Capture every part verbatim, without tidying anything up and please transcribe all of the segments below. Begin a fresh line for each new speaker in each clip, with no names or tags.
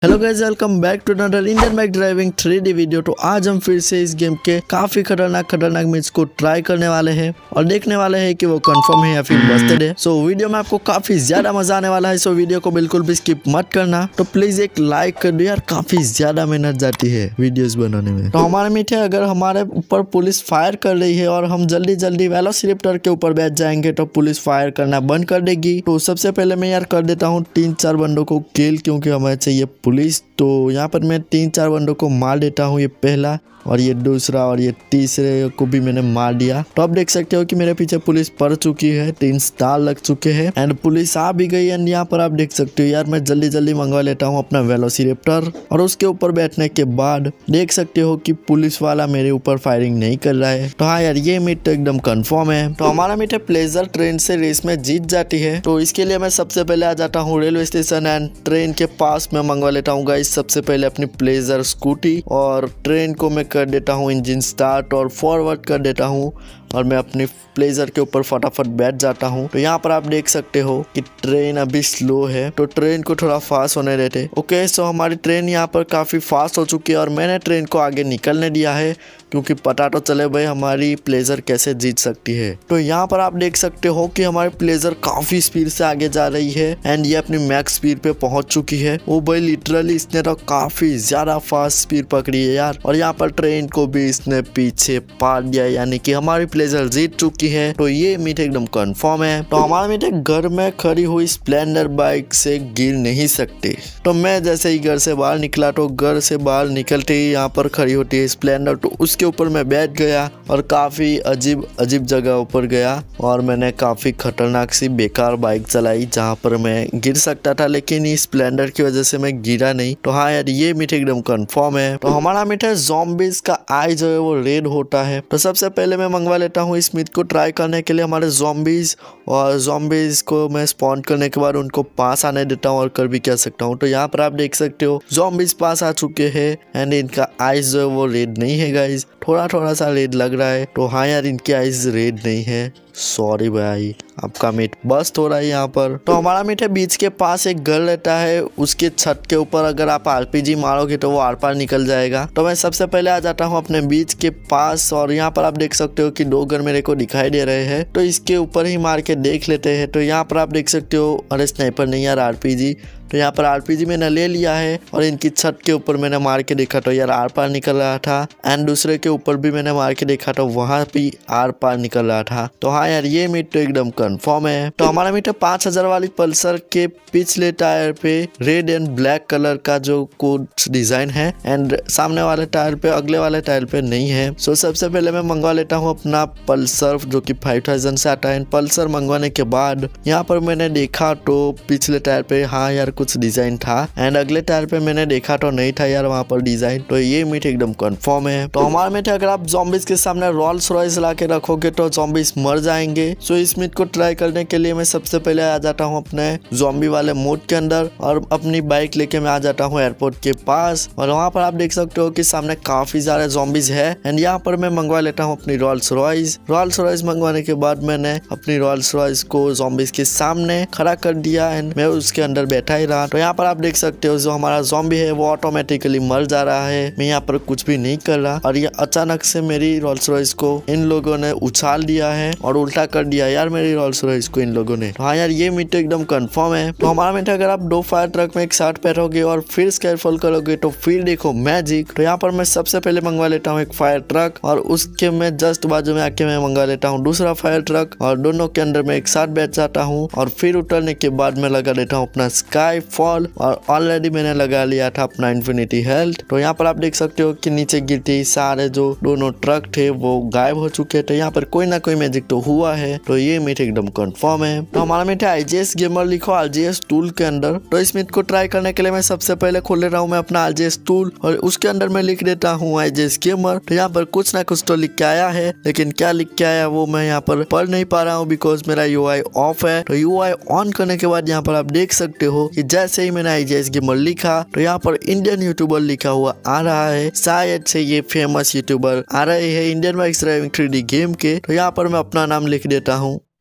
Hello guys, welcome back to another Indian bike driving three D video. तो आज हम फिर से इस गेम के काफी खतरनाक खतरनाक मिस को ट्राई करने वाले हैं और देखने वाले हैं कि वो कंफर्म है या फिर बस्टेड है। सो वीडियो में आपको काफी ज्यादा मजा आने वाला है। सो वीडियो को बिल्कुल भी स्किप मत करना। तो प्लीज एक लाइक कर दो यार, काफी ज्यादा मेहनत जाती है वीडियोस बनाने में। तो हमारे मीठे, अगर हमारे ऊपर पुलिस फायर कर रही है और हम जल्दी जल्दी वेलोसिरेप्टर के ऊपर बैठ जाएंगे तो पुलिस फायर करना बंद कर देगी। तो सबसे पहले मैं यार कर देता हूँ तीन चार बंदों को किल, क्योंकि हमें चाहिए पुलिस। तो यहाँ पर मैं तीन चार बंदों को मार देता हूँ, ये पहला और ये दूसरा और ये तीसरे को भी मैंने मार दिया। तो आप देख सकते हो कि मेरे पीछे पुलिस पड़ चुकी है, तीन स्टार लग चुके हैं एंड पुलिस आ भी गई। एंड यहाँ पर आप देख सकते हो यार, मैं जल्दी जल्दी मंगवा लेता हूँ अपना वेलोसिरेप्टर और उसके ऊपर बैठने के बाद देख सकते हो कि पुलिस वाला मेरे ऊपर फायरिंग नहीं कर रहा है। तो हाँ यार, ये मीट तो एकदम कन्फर्म है। तो हमारा मीट प्लेजर ट्रेन से रेस में जीत जाती है। तो इसके लिए मैं सबसे पहले आ जाता हूँ रेलवे स्टेशन एंड ट्रेन के पास में मंगवा लेता हूँ गाइस सबसे पहले अपनी प्लेजर स्कूटी, और ट्रेन को मैं कर देता हूँ इंजन स्टार्ट और फॉरवर्ड कर देता हूँ और मैं अपनी प्लेजर के ऊपर फटाफट बैठ जाता हूँ। तो यहाँ पर आप देख सकते हो कि ट्रेन अभी स्लो है, तो ट्रेन को थोड़ा फास्ट होने देते। ओके, सो हमारी ट्रेन यहाँ पर काफ़ी फास्ट हो चुकी है और मैंने ट्रेन को आगे निकलने दिया है, क्योंकि पता तो चले भाई हमारी प्लेजर कैसे जीत सकती है। तो यहाँ पर आप देख सकते हो कि हमारी प्लेजर काफ़ी स्पीड से आगे जा रही है एंड ये अपनी मैक्स स्पीड पे पहुंच चुकी है। वो भाई लिटरली इसने तो काफ़ी ज़्यादा फास्ट स्पीड पकड़ी है यार। और यहाँ पर ट्रेन को भी इसने पीछे पार दिया, यानी कि हमारी प्लेजर जीत चुकी है। तो ये मीट एकदम कंफर्म है। तो हमारा मीट घर में खड़ी हुई स्प्लेंडर बाइक से गिर नहीं सकते। तो मैं जैसे ही घर से बाहर निकला तो घर से बाहर निकलते ही यहाँ पर खड़ी होती है स्प्लेंडर, तो उसके ऊपर मैं बैठ गया और काफी अजीब अजीब जगह ऊपर गया और मैंने काफी खतरनाक सी बेकार बाइक चलाई जहाँ पर मैं गिर सकता था, लेकिन इस स्प्लेंडर की वजह से मैं गिरा नहीं। तो हाँ यार, ये मीट एकदम कंफर्म है। तो हमारा मीट है ज़ॉम्बीज का आई जो है वो रेड होता है। तो सबसे पहले मैं मंगवा लेता हूँ इस मीट को ट्राई करने के लिए हमारे ज़ॉम्बीज, और ज़ॉम्बीज को मैं स्पॉन करने के बाद उनको पास आने देता हूँ और कर भी कह सकता हूँ। तो यहाँ पर आप देख सकते हो ज़ॉम्बीज पास आ चुके हैं एंड इनका आइज जो है वो रेड नहीं है गाइज, थोड़ा थोड़ा सा रेड लग रहा है। तो हाँ यार, इनकी आइज रेड नहीं है, सॉरी भाई, आपका मीट बस्ट हो रहा है यहाँ पर। तो हमारा मीट है बीच के पास एक घर रहता है, उसके छत के ऊपर अगर आप आरपीजी मारोगे तो वो आर पार निकल जाएगा। तो मैं सबसे पहले आ जाता हूँ अपने बीच के पास और यहाँ पर आप देख सकते हो कि दो घर मेरे को दिखाई दे रहे हैं, तो इसके ऊपर ही मार के देख लेते हैं। तो यहाँ पर आप देख सकते हो, अरे स्नाइपर नहीं यार, आरपीजी। तो यहाँ पर आरपीजी मैंने ले लिया है और इनकी छत के ऊपर मैंने मार के देखा तो यार आर पार निकल रहा था एंड दूसरे के ऊपर भी मैंने मार के देखा तो वहां भी आर पार निकल रहा था। तो हाँ यार, ये मीट तो एकदम कंफर्म है। तो हमारा मीट है पांच हजार वाली पल्सर के पिछले टायर पे रेड एंड ब्लैक कलर का जो कुछ डिजाइन है एंड सामने वाले टायर पे, अगले वाले टायर पे नहीं है। सो सबसे पहले मैं मंगवा लेता हूँ अपना पल्सर जो की फाइव थाउजेंड से आता है। पल्सर मंगवाने के बाद यहाँ पर मैंने देखा तो पिछले टायर पे हाँ यार कुछ डिजाइन था एंड अगले टायर पे मैंने देखा तो नहीं था यार वहाँ पर डिजाइन। तो ये मीट एकदम कंफर्म है। तो हमारा मीट अगर आप ज़ॉम्बीज के सामने रोल्स रॉयस ला के रखोगे तो ज़ॉम्बीज मर जाएंगे। सो इस मीट को ट्राई करने के लिए मैं सबसे पहले आ जाता हूँ अपने ज़ॉम्बी वाले मोड के अंदर और अपनी बाइक लेके मैं आ जाता हूँ एयरपोर्ट के पास और वहाँ पर आप देख सकते हो कि सामने काफी सारे ज़ॉम्बीज है एंड यहाँ पर मैं मंगवा लेता हूँ अपनी रोल्स रॉयस। रोल्स रॉयस मंगवाने के बाद मैंने अपनी रोल्स रॉयस को ज़ॉम्बीज के सामने खड़ा कर दिया एंड मैं उसके अंदर बैठा ही रहा। तो यहाँ पर आप देख सकते हो जो हमारा ज़ॉम्बी है वो ऑटोमेटिकली मर जा रहा है, मैं यहाँ पर कुछ भी नहीं कर रहा और ये अचानक से मेरी रोल्स रॉयस को इन लोगों ने उछाल दिया है और उल्टा कर दिया यार मेरी रोल्स रॉयस को इन लोगों ने। तो हाँ यार, ये मीट एकदम कंफर्म है। तो हमारा मीट अगर आप दो फायर ट्रक में एक साथ बैठोगे और फिर स्केलफॉल करोगे तो फिर देखो मैजिक। तो यहाँ पर मैं सबसे पहले मंगवा लेता हूँ एक फायर ट्रक और उसके मैं जस्ट बाजू में आके मैं मंगवा लेता हूँ दूसरा फायर ट्रक और दोनों के अंदर मैं एक साथ बैठ जाता हूँ और फिर उतरने के बाद मैं लगा देता हूँ अपना स्काई फॉल और ऑलरेडी मैंने लगा लिया था अपना इन्फिनिटी हेल्थ। तो यहाँ पर आप देख सकते हो कि नीचे गिरते सारे जो दोनों ट्रक थे वो गायब हो चुके थे। यहाँ पर कोई ना कोई मैजिक तो हुआ है। तो ये मीट एकदम कंफर्म है। तो हमारा मीट है आईजीएस गेमर लिखो आरजीएस टूल के अंदर। तो इस मीट को ट्राई करने के लिए मैं सबसे पहले खोल ले रहा हूँ मैं अपना आरजीएस टूल और उसके अंदर मैं लिख देता हूँ आईजीएस गेमर। तो यहाँ पर कुछ ना कुछ तो लिख के आया है, लेकिन क्या लिख के आया वो मैं यहाँ पर पढ़ नहीं पा रहा हूँ बिकॉज मेरा यूआई ऑफ है। तो यूआई ऑन करने के बाद यहाँ पर आप देख सकते हो कि जैसे ही मैंने आईजीएस गेमर लिखा तो यहाँ पर इंडियन यूट्यूबर लिखा हुआ आ रहा है। शायद से ये फेमस यूट्यूबर आ रहे हैं Indian bikes driving three D game के। तो यहाँ पर मैं अपना नाम लिख देता हूँ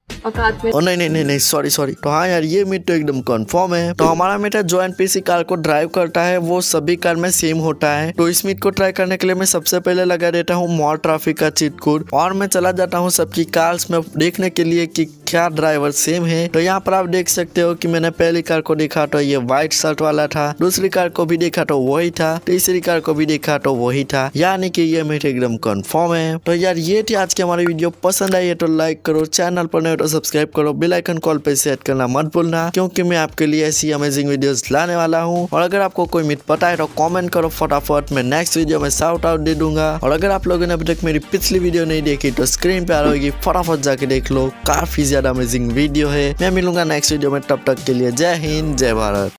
औकात में।
ओ नहीं नहीं नहीं नहीं सॉरी सॉरी तो हाँ यार, ये मीट तो एकदम कंफर्म है। तो हमारा मीट है जो एनपीसी कार को ड्राइव करता है वो सभी कार में सेम होता है। तो इस मीट को ट्राई करने के लिए मैं सबसे पहले लगा देता हूँ मोर ट्रैफिक का चीट कोड और मैं चला जाता हूँ सबकी कार्स में देखने के लिए कि क्या ड्राइवर सेम है। तो यहाँ पर आप देख सकते हो कि मैंने पहली कार को देखा तो ये व्हाइट शर्ट वाला था, दूसरी कार को भी देखा तो वही था, तीसरी कार को भी देखा तो वही था, यानी कि ये मीट एकदम कंफर्म है। तो यार ये थी आज की हमारी वीडियो। पसंद आई है तो लाइक करो, चैनल पर नए हो तो सब्सक्राइब करो, बेल आइकन कॉल पे सेट करना मत भूलना क्योंकि मैं आपके लिए ऐसी अमेजिंग वीडियोस लाने वाला हूँ। और अगर आपको कोई मिथ पता है तो कमेंट करो फटाफट, मैं नेक्स्ट वीडियो में शाउट आउट दे दूंगा। और अगर आप लोगों ने अभी तक मेरी पिछली वीडियो नहीं देखी तो स्क्रीन पे आ रही होगी, फटाफट जाके देख लो, काफी ज्यादा अमेजिंग वीडियो है। मैं मिलूंगा नेक्स्ट वीडियो में, तब तक के लिए जय हिंद जय भारत।